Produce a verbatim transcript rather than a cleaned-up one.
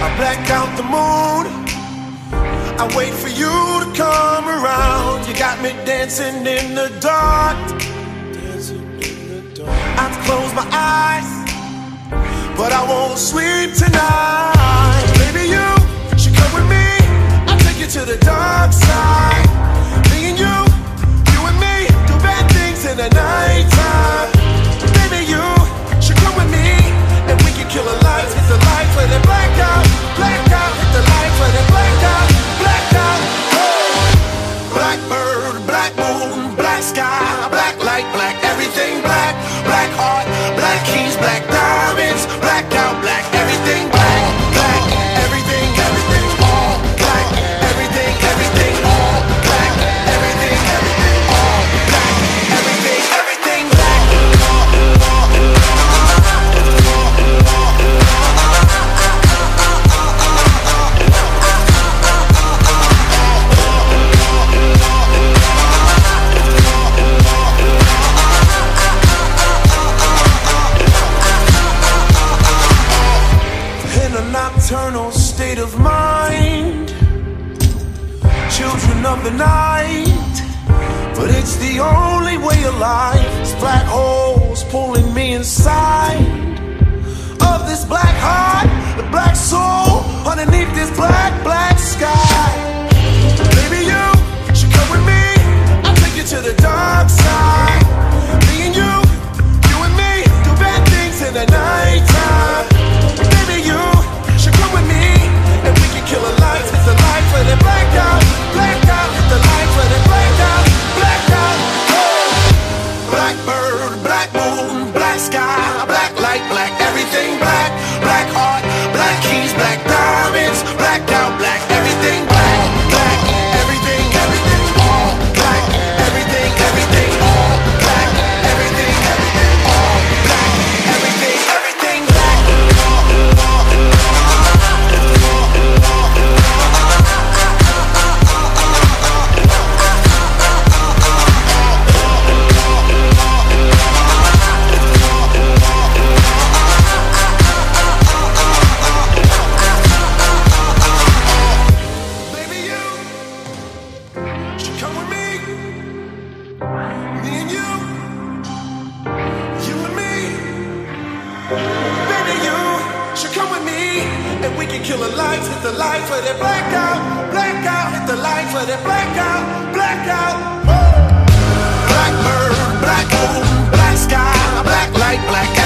I black out the moon. I wait for you to come around. You got me dancing in the dark. I close my eyes, but I won't sleep tonight. Baby, you should come with me. I'll take you to the dark side. Me and you, you and me, do bad things in the nighttime. Baby, you should come with me, and we can kill the lights, hit the lights, let it black out, black out, hit the lights, let it black out, black out. Oh. Blackbird, black moon, black sky, black light, black everything, black, black heart, black keys, black diamonds, black out, black everything, black, black everything, everything, all black, everything, everything, all black, everything, everything, all black, everything, everything, black. Nocturnal state of mind, children of the night, but it's the only way of life. It's black holes pulling me inside of this black heart, the black soul underneath this black, black sky. Baby, you should come with me. I'll take you to the dark side. Me and you, you and me, do bad things in the nighttime. Baby, you should come with me, and we can kill the lights, hit the lights, let it black out, black out, hit the lights, let it black out, black out. Oh. Blackbird, black moon, black sky, black light, black everything, black, black heart, black keys, black diamonds, black out, black everything, black, black everything, everything, all black, everything, everything, all black, everything, everything, all black, everything, everything, black. Kill the lights, hit the lights, let it black out, black out, hit the lights, let it black out, black out. Woo! Blackbird, black moon, black sky, black light, black